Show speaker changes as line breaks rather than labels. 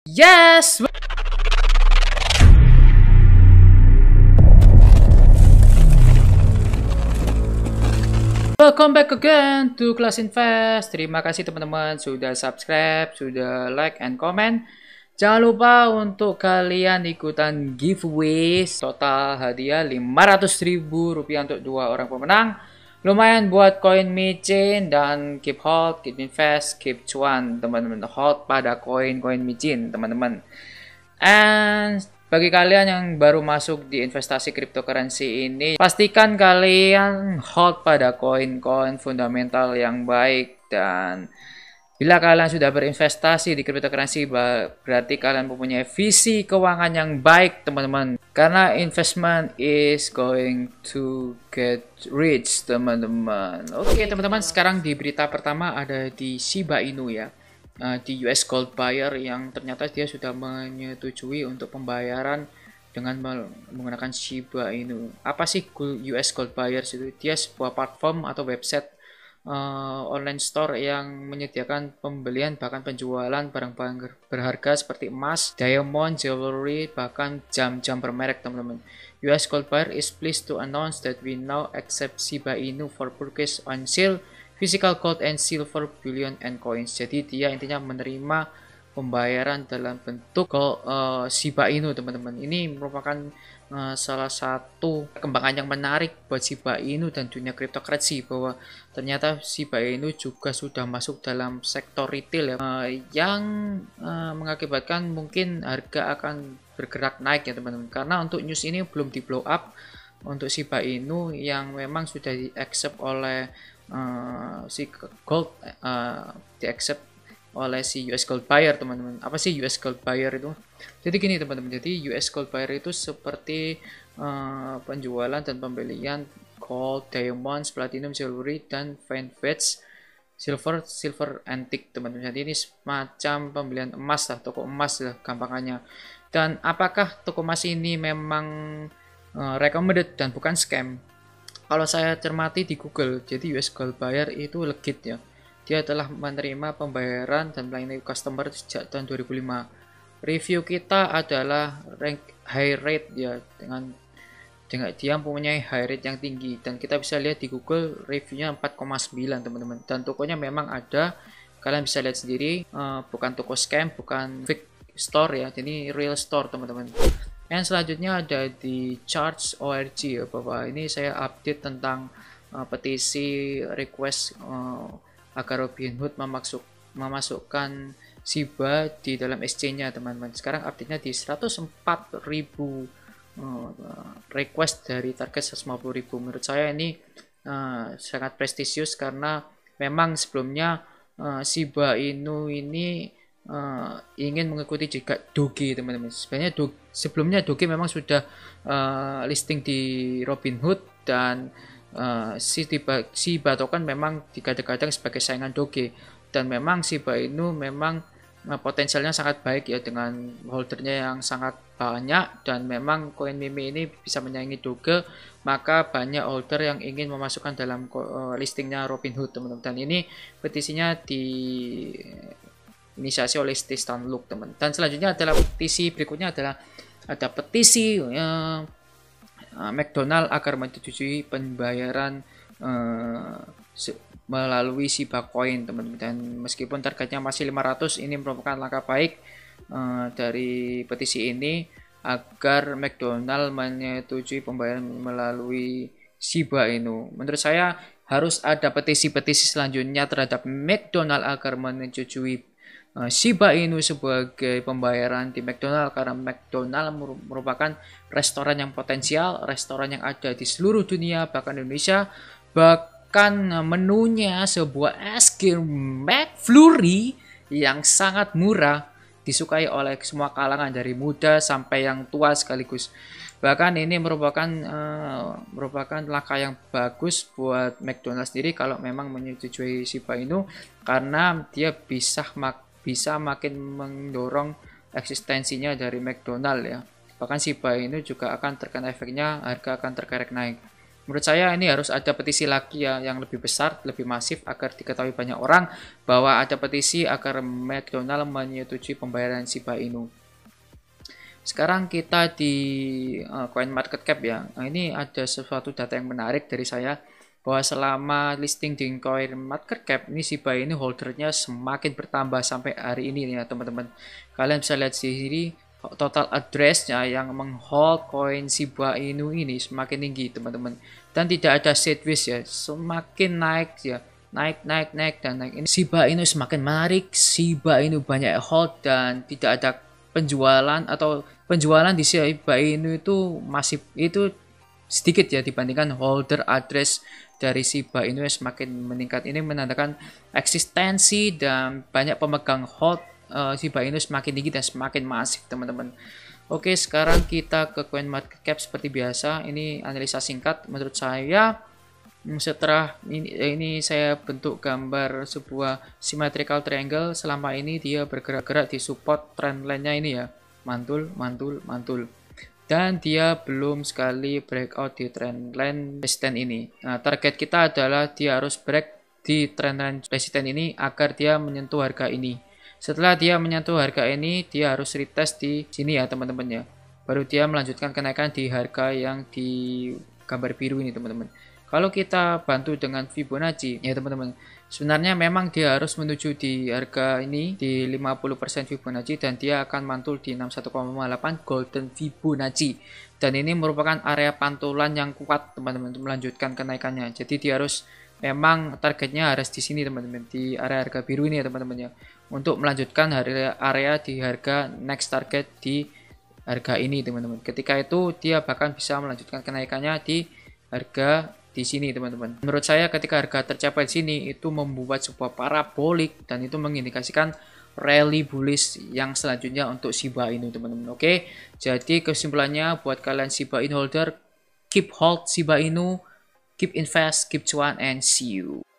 Yes! Welcome back again to Class Invest. Terima kasih teman-teman sudah subscribe, sudah like and comment. Jangan lupa untuk kalian ikutan giveaway. Total hadiah Rp500.000 untuk 2 orang pemenang. Lumayan buat koin micin dan keep hold, keep invest, keep cuan teman-teman. Hold pada koin-koin micin teman-teman. And bagi kalian yang baru masuk di investasi cryptocurrency ini, pastikan kalian hold pada koin-koin fundamental yang baik. Dan bila kalian sudah berinvestasi di cryptocurrency, berarti kalian mempunyai visi keuangan yang baik teman-teman. Karena investment is going to get rich teman-teman. Oke teman-teman, sekarang di berita pertama ada di Shiba Inu ya. Di US Gold Buyer yang ternyata dia sudah menyetujui untuk pembayaran dengan menggunakan Shiba Inu. Apa sih US Gold Buyers itu? Dia sebuah platform atau website online store yang menyediakan pembelian bahkan penjualan barang-barang berharga seperti emas, diamond, jewelry, bahkan jam-jam bermerek teman-teman. US Gold Buyer is pleased to announce that we now accept Shiba Inu for purchase on sale, physical gold and silver bullion and coins. Jadi dia intinya menerima pembayaran dalam bentuk Shiba Inu teman-teman. Ini merupakan salah satu perkembangan yang menarik buat Shiba Inu dan dunia cryptocurrency, bahwa ternyata Shiba Inu juga sudah masuk dalam sektor retail ya, yang mengakibatkan mungkin harga akan bergerak naik ya teman-teman. Karena untuk news ini belum di blow up untuk Shiba Inu yang memang sudah di accept oleh si gold, di accept oleh si US Gold Buyer teman-teman. Apa sih US Gold Buyer itu? Jadi gini teman-teman, jadi US Gold Buyer itu seperti penjualan dan pembelian gold, diamonds, platinum, jewelry, dan vintage silver antique teman-teman. Jadi ini semacam pembelian emas lah, toko emas lah gampangannya. Dan apakah toko emas ini memang recommended dan bukan scam? Kalau saya cermati di Google, jadi US Gold Buyer itu legit ya. Dia telah menerima pembayaran dan melayani customer sejak tahun 2005. Review kita adalah rank high rate ya, dengan dia mempunyai high rate yang tinggi, dan kita bisa lihat di Google reviewnya 4,9 teman-teman. Dan tokonya memang ada, kalian bisa lihat sendiri, bukan toko scam, bukan fake store ya, jadi real store teman-teman. Yang selanjutnya ada di Charts.org ya, bahwa ini saya update tentang petisi request agar Robinhood memasukkan Shiba di dalam exchange-nya teman-teman. Sekarang update-nya di 104.000 request dari target 150.000. Menurut saya ini sangat prestisius, karena memang sebelumnya Shiba Inu ini ingin mengikuti juga Doge teman-teman. Sebenarnya sebelumnya Doge memang sudah listing di Robinhood, dan Shiba token memang digadang-gadang sebagai saingan Doge, dan memang Shiba Inu memang potensialnya sangat baik ya, dengan holdernya yang sangat banyak, dan memang koin meme ini bisa menyaingi Doge, maka banyak holder yang ingin memasukkan dalam listingnya Robinhood teman-teman. Dan ini petisinya di inisiasi oleh Tristan Luke teman. Dan selanjutnya adalah petisi berikutnya adalah ada petisi McDonald agar menyetujui pembayaran melalui Shiba Coin teman-teman. Dan meskipun targetnya masih 500, ini merupakan langkah baik dari petisi ini agar McDonald menyetujui pembayaran melalui Shiba Inu. Menurut saya harus ada petisi-petisi selanjutnya terhadap McDonald agar menyetujui Shiba Inu sebagai pembayaran di McDonald, karena McDonald merupakan restoran yang potensial, restoran yang ada di seluruh dunia, bahkan Indonesia. Bahkan menunya sebuah es krim McFlurry yang sangat murah, disukai oleh semua kalangan dari muda sampai yang tua sekaligus. Bahkan ini merupakan langkah yang bagus buat McDonald sendiri kalau memang menyetujui Shiba Inu, karena dia bisa makin mendorong eksistensinya dari McDonald ya. Bahkan Shiba Inu juga akan terkena efeknya, harga akan terkerek naik. Menurut saya ini harus ada petisi lagi ya yang lebih besar, lebih masif agar diketahui banyak orang bahwa ada petisi agar McDonald menyetujui pembayaran Shiba Inu. Sekarang kita di CoinMarketCap ya. Nah, ini ada sesuatu data yang menarik dari saya bahwa selama listing di CoinMarketCap ini Shiba Inu holdernya semakin bertambah sampai hari ini ya teman-teman. Kalian bisa lihat di sini total addressnya yang menghold koin Shiba Inu ini semakin tinggi teman-teman, dan tidak ada sideways ya, semakin naik ya, naik dan naik. Ini Shiba Inu semakin menarik, Shiba Inu banyak hold dan tidak ada penjualan atau penjualan di Shiba Inu itu masih itu sedikit ya dibandingkan holder address dari Shiba Inu yang semakin meningkat. Ini menandakan eksistensi dan banyak pemegang hold Shiba Inu semakin tinggi dan semakin masif teman-teman. Oke, sekarang kita ke CoinMarketCap seperti biasa. Ini analisa singkat menurut saya. Setelah ini saya bentuk gambar sebuah symmetrical triangle. Selama ini dia bergerak-gerak di support trendline-nya ini ya, mantul, dan dia belum sekali breakout di trendline resistance ini. Nah, target kita adalah dia harus break di trendline resistance ini agar dia menyentuh harga ini. Setelah dia menyentuh harga ini, dia harus retest di sini ya teman-teman ya. Baru dia melanjutkan kenaikan di harga yang di gambar biru ini teman-teman. Kalau kita bantu dengan Fibonacci ya teman-teman, sebenarnya memang dia harus menuju di harga ini di 50% Fibonacci dan dia akan mantul di 61,8 golden Fibonacci. Dan ini merupakan area pantulan yang kuat teman-teman untuk melanjutkan kenaikannya. Jadi dia harus memang targetnya harus di sini teman-teman, di area harga biru ini ya teman-teman ya, untuk melanjutkan area di harga next target di harga ini teman-teman. Ketika itu dia bahkan bisa melanjutkan kenaikannya di harga di sini teman-teman. Menurut saya ketika harga tercapai di sini itu membuat sebuah parabolik dan itu mengindikasikan rally bullish yang selanjutnya untuk Shiba Inu teman-teman. Oke, jadi kesimpulannya buat kalian Shiba Inu holder, keep hold Shiba Inu, keep invest, keep cuan, and see you.